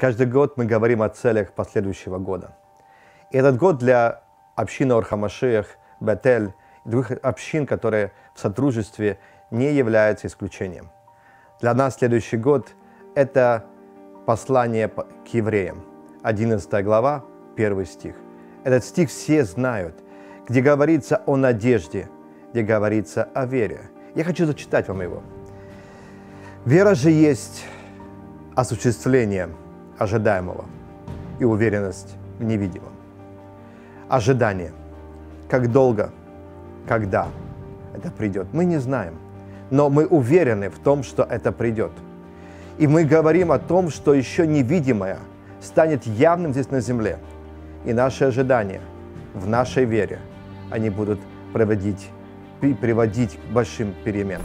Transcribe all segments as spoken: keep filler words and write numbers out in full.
Каждый год мы говорим о целях последующего года. И этот год для общины Ор ха-Машиах, Бет-Эль и других общин, которые в сотрудничестве, не являются исключением. Для нас следующий год – это послание к евреям, одиннадцатая глава, первый стих. Этот стих все знают, где говорится о надежде, где говорится о вере. Я хочу зачитать вам его. «Вера же есть осуществление ожидаемого и уверенность в невидимом». Ожидание. Как долго, когда это придет, мы не знаем. Но мы уверены в том, что это придет. И мы говорим о том, что еще невидимое станет явным здесь на земле. И наши ожидания в нашей вере, они будут приводить, приводить к большим переменам.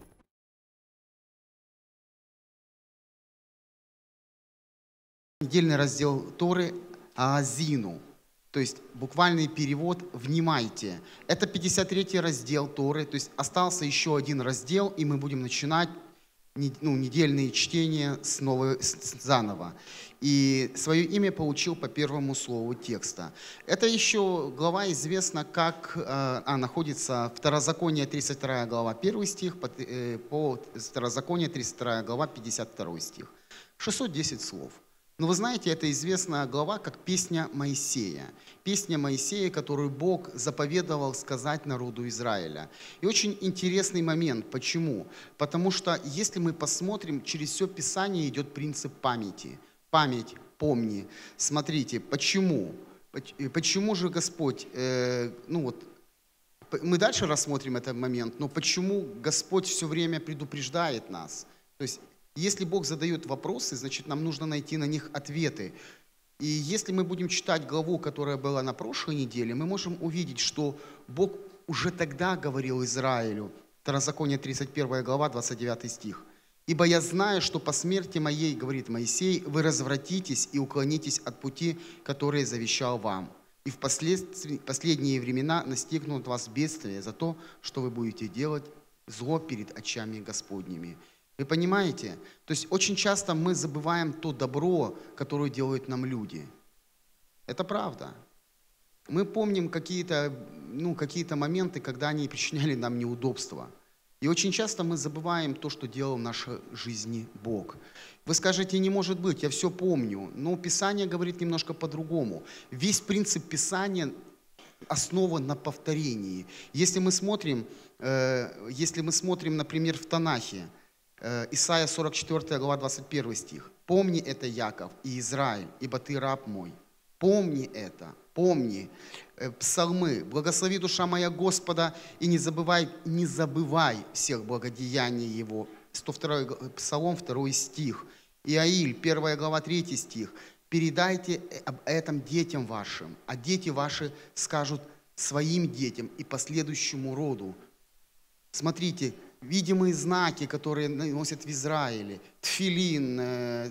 Недельный раздел Торы Аазину, то есть буквальный перевод «внимайте». Это пятьдесят третий раздел Торы, то есть остался еще один раздел, и мы будем начинать ну, недельные чтения снова, заново. И свое имя получил по первому слову текста. Это еще глава известна как, а, находится Второзаконие тридцать вторая глава первый стих, по, по Второзаконие тридцать вторая глава пятьдесят второй стих. шестьсот десять слов. Но вы знаете, это известная глава как песня Моисея. Песня Моисея, которую Бог заповедовал сказать народу Израиля. И очень интересный момент. Почему? Потому что если мы посмотрим, через все Писание идет принцип памяти. Память, помни. Смотрите, почему? Почему же Господь, э, ну вот, мы дальше рассмотрим этот момент, но почему Господь все время предупреждает нас? То есть, если Бог задает вопросы, значит, нам нужно найти на них ответы. И если мы будем читать главу, которая была на прошлой неделе, мы можем увидеть, что Бог уже тогда говорил Израилю, Второзаконие тридцать первая глава, двадцать девятый стих. «Ибо я знаю, что по смерти моей, говорит Моисей, вы развратитесь и уклонитесь от пути, который завещал вам. И в последние времена настигнут вас бедствия за то, что вы будете делать зло перед очами Господними». Вы понимаете? То есть очень часто мы забываем то добро, которое делают нам люди. Это правда. Мы помним какие-то ну, какие-то моменты, когда они причиняли нам неудобства. И очень часто мы забываем то, что делал в нашей жизни Бог. Вы скажете, не может быть, я все помню. Но Писание говорит немножко по-другому. Весь принцип Писания основан на повторении. Если мы смотрим, э, если мы смотрим, например, в Танахе, Исайя сорок четвёртая глава, двадцать первый стих. «Помни это, Яков и Израиль, ибо ты раб мой». Помни это, помни. Псалмы. «Благослови душа моя Господа, и не забывай, не забывай всех благодеяний Его». сто второй Псалом, второй стих. Иаиль, первая глава, третий стих. «Передайте об этом детям вашим, а дети ваши скажут своим детям и последующему роду». Смотрите, видимые знаки, которые носят в Израиле, тфилин,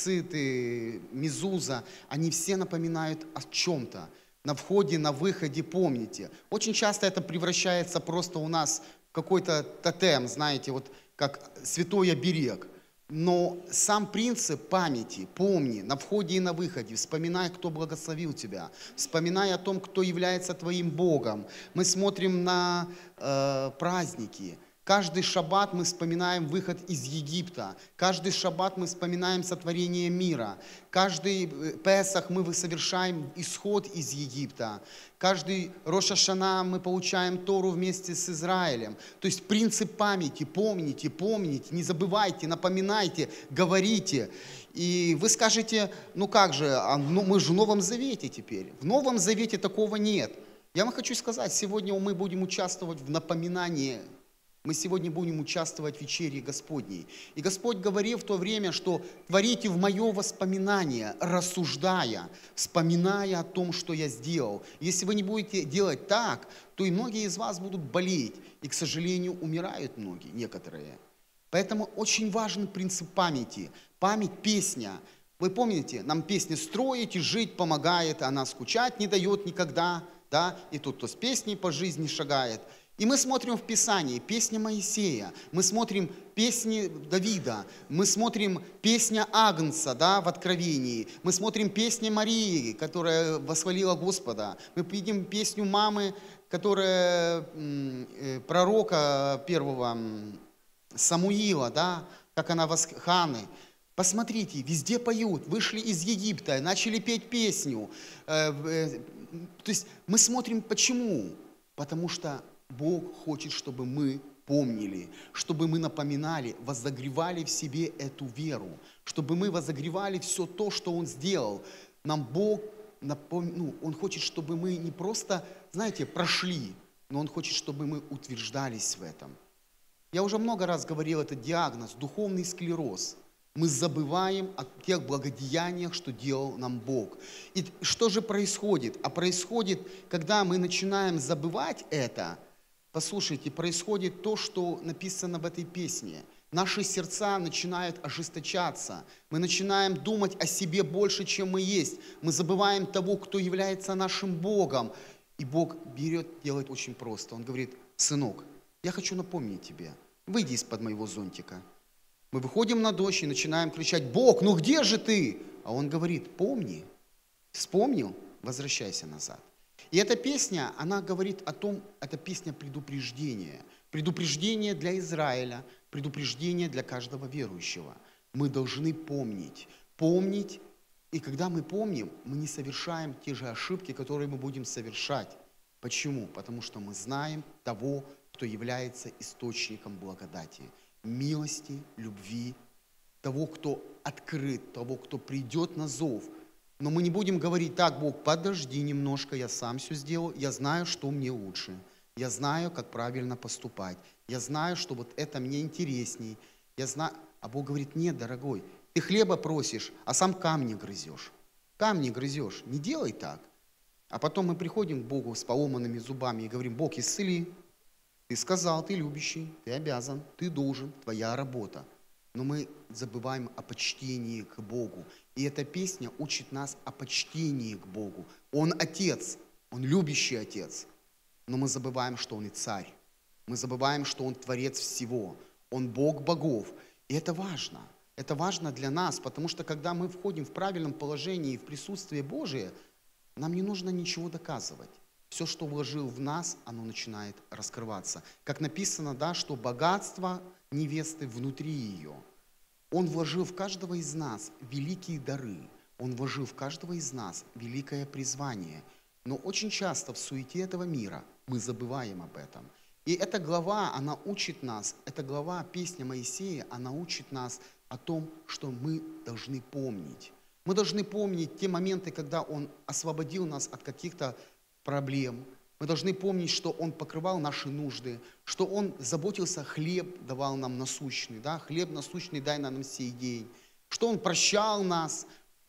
цициты, мезуза, они все напоминают о чем-то. На входе, на выходе помните. Очень часто это превращается просто у нас в какой-то тотем, знаете, вот как святой оберег. Но сам принцип памяти, помни, на входе и на выходе, вспоминай, кто благословил тебя, вспоминай о том, кто является твоим Богом. Мы смотрим на э, праздники. Каждый шаббат мы вспоминаем выход из Египта. Каждый шаббат мы вспоминаем сотворение мира. Каждый Песах мы совершаем исход из Египта. Каждый Рош ха-Шана мы получаем Тору вместе с Израилем. То есть принцип памяти. Помните, помните, не забывайте, напоминайте, говорите. И вы скажете, ну как же, а, ну мы же в Новом Завете теперь. В Новом Завете такого нет. Я вам хочу сказать, сегодня мы будем участвовать в напоминании. Мы сегодня будем участвовать в вечере Господней. И Господь говорил в то время, что творите в мое воспоминание, рассуждая, вспоминая о том, что я сделал. Если вы не будете делать так, то и многие из вас будут болеть. И, к сожалению, умирают многие, некоторые. Поэтому очень важен принцип памяти. Память – песня. Вы помните, нам песня строить и жить помогает, она скучать не дает никогда. Да? И тут кто с песней по жизни шагает. И мы смотрим в Писании песня Моисея, мы смотрим песни Давида, мы смотрим песня Агнца, да, в Откровении, мы смотрим песни Марии, которая восхвалила Господа, мы видим песню мамы, которая э, пророка первого Самуила, да, как она восх... Ханы. Посмотрите, везде поют, вышли из Египта, начали петь песню. Э, э, то есть мы смотрим, почему? Потому что Бог хочет, чтобы мы помнили, чтобы мы напоминали, возогревали в себе эту веру, чтобы мы возогревали все то, что Он сделал. Нам Бог, напом... ну, Он хочет, чтобы мы не просто, знаете, прошли, но Он хочет, чтобы мы утверждались в этом. Я уже много раз говорил этот диагноз, духовный склероз. Мы забываем о тех благодеяниях, что делал нам Бог. И что же происходит? А происходит, когда мы начинаем забывать это, послушайте, происходит то, что написано в этой песне. Наши сердца начинают ожесточаться. Мы начинаем думать о себе больше, чем мы есть. Мы забываем того, кто является нашим Богом. И Бог берет, делает очень просто. Он говорит: сынок, я хочу напомнить тебе, выйди из-под моего зонтика. Мы выходим на дождь и начинаем кричать: Бог, ну где же ты? А Он говорит: помни, вспомнил, возвращайся назад. И эта песня, она говорит о том, это песня предупреждения. Предупреждение для Израиля, предупреждение для каждого верующего. Мы должны помнить. Помнить, и когда мы помним, мы не совершаем те же ошибки, которые мы будем совершать. Почему? Потому что мы знаем того, кто является источником благодати, милости, любви, того, кто открыт, того, кто придет на зов. Но мы не будем говорить: так, Бог, подожди немножко, я сам все сделал, я знаю, что мне лучше, я знаю, как правильно поступать, я знаю, что вот это мне интересней, я знаю. А Бог говорит: нет, дорогой, ты хлеба просишь, а сам камни грызешь. Камни грызешь, не делай так. А потом мы приходим к Богу с поломанными зубами и говорим: Бог, исцели. Ты сказал, ты любящий, ты обязан, ты должен, твоя работа. Но мы забываем о почтении к Богу. И эта песня учит нас о почтении к Богу. Он Отец, Он любящий Отец. Но мы забываем, что Он и Царь. Мы забываем, что Он Творец всего. Он Бог богов. И это важно. Это важно для нас, потому что когда мы входим в правильном положении, в присутствие Божие, нам не нужно ничего доказывать. Все, что вложил в нас, оно начинает раскрываться. Как написано, да, что богатство невесты внутри ее. Он вложил в каждого из нас великие дары. Он вложил в каждого из нас великое призвание. Но очень часто в суете этого мира мы забываем об этом. И эта глава, она учит нас, эта глава, песня Моисея, она учит нас о том, что мы должны помнить. Мы должны помнить те моменты, когда Он освободил нас от каких-то проблем. Мы должны помнить, что Он покрывал наши нужды, что Он заботился, хлеб давал нам насущный, да? Хлеб насущный дай нам сей день, что Он прощал нас.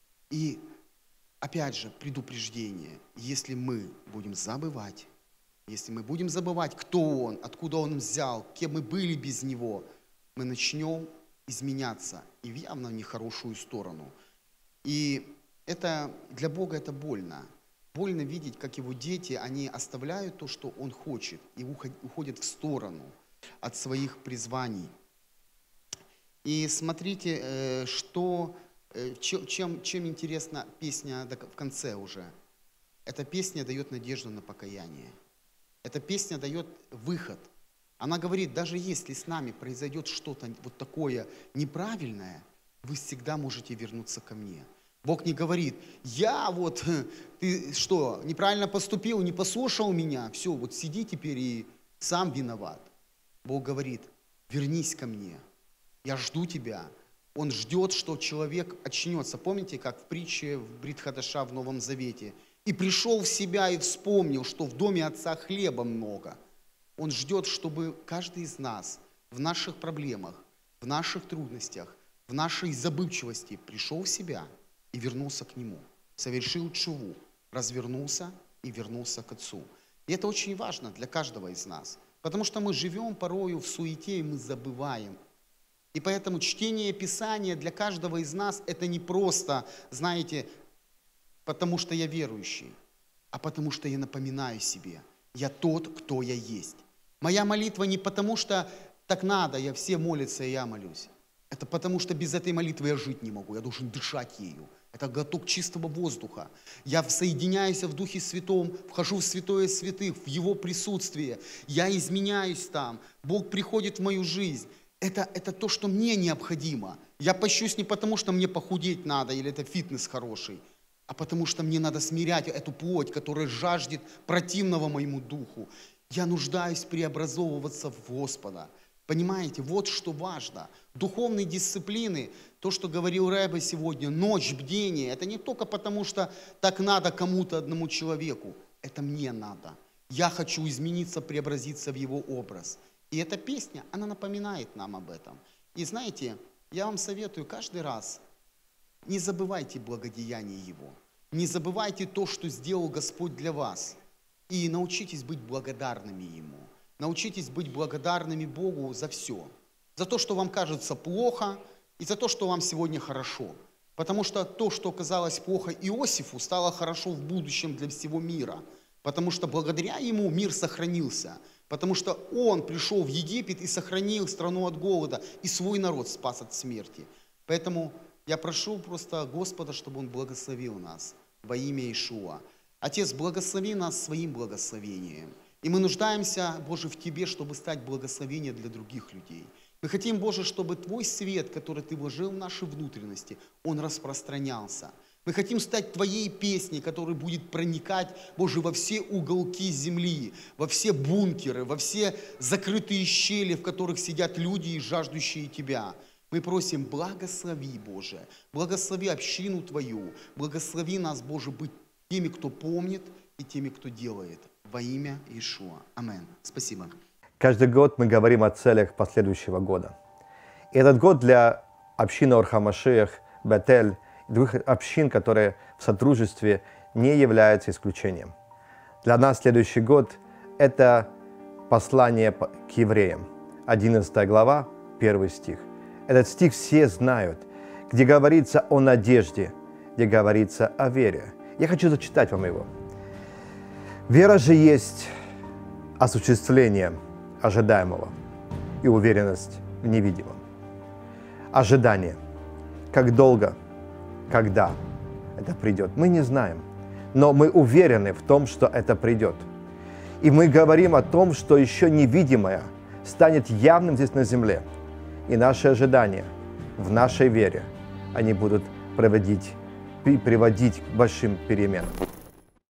И опять же, предупреждение, если мы будем забывать, если мы будем забывать, кто Он, откуда Он взял, кем мы были без Него, мы начнем изменяться и в явно нехорошую сторону. И это для Бога это больно. Больно видеть, как Его дети, они оставляют то, что Он хочет, и уходят в сторону от своих призваний. И смотрите, что, чем, чем интересна песня в конце уже. Эта песня дает надежду на покаяние. Эта песня дает выход. Она говорит: даже если с нами произойдет что-то вот такое неправильное, вы всегда можете вернуться ко мне. Бог не говорит: я вот, ты что, неправильно поступил, не послушал меня, все, вот сиди теперь и сам виноват. Бог говорит: вернись ко мне, я жду тебя. Он ждет, что человек очнется. Помните, как в притче в Брит Хадаша в Новом Завете? И пришел в себя и вспомнил, что в доме Отца хлеба много. Он ждет, чтобы каждый из нас в наших проблемах, в наших трудностях, в нашей забывчивости пришел в себя и вернулся к Нему, совершил тшуву, развернулся и вернулся к Отцу. И это очень важно для каждого из нас, потому что мы живем порою в суете, и мы забываем. И поэтому чтение Писания для каждого из нас это не просто, знаете, потому что я верующий, а потому что я напоминаю себе: я тот, кто я есть. Моя молитва не потому, что так надо, я все молятся, и я молюсь. Это потому, что без этой молитвы я жить не могу, я должен дышать ею. Это глоток чистого воздуха. Я соединяюсь в Духе Святом, вхожу в святое святых, в Его присутствие. Я изменяюсь там. Бог приходит в мою жизнь. Это, это то, что мне необходимо. Я пощусь не потому, что мне похудеть надо, или это фитнес хороший, а потому что мне надо смирять эту плоть, которая жаждет противного моему духу. Я нуждаюсь преобразовываться в Господа. Понимаете, вот что важно. Духовные дисциплины, то, что говорил Рэбе сегодня, ночь бдения, это не только потому, что так надо кому-то, одному человеку. Это мне надо. Я хочу измениться, преобразиться в Его образ. И эта песня, она напоминает нам об этом. И знаете, я вам советую каждый раз, не забывайте благодеяние Его. Не забывайте то, что сделал Господь для вас. И научитесь быть благодарными Ему. Научитесь быть благодарными Богу за все. За то, что вам кажется плохо, и за то, что вам сегодня хорошо. Потому что то, что казалось плохо Иосифу, стало хорошо в будущем для всего мира. Потому что благодаря ему мир сохранился. Потому что он пришел в Египет и сохранил страну от голода, и свой народ спас от смерти. Поэтому я прошу просто Господа, чтобы Он благословил нас во имя Иешуа. Отец, благослови нас своим благословением. И мы нуждаемся, Боже, в Тебе, чтобы стать благословением для других людей. Мы хотим, Боже, чтобы Твой свет, который Ты вложил в наши внутренности, он распространялся. Мы хотим стать Твоей песней, которая будет проникать, Боже, во все уголки земли, во все бункеры, во все закрытые щели, в которых сидят люди, жаждущие Тебя. Мы просим, благослови, Боже, благослови общину Твою, благослови нас, Боже, быть теми, кто помнит, и теми, кто делает. Во имя Иешуа. Амин. Спасибо. Каждый год мы говорим о целях последующего года. И этот год для общины Ор ха-Машиах, Бетель и других общин, которые в сотрудничестве, не являются исключением. Для нас следующий год – это послание к евреям, одиннадцатая глава, первый стих. Этот стих все знают, где говорится о надежде, где говорится о вере. Я хочу зачитать вам его. Вера же есть осуществление ожидаемого и уверенность в невидимом. Ожидание. Как долго, когда это придет, мы не знаем. Но мы уверены в том, что это придет. И мы говорим о том, что еще невидимое станет явным здесь на земле. И наши ожидания в нашей вере, они будут приводить, приводить к большим переменам.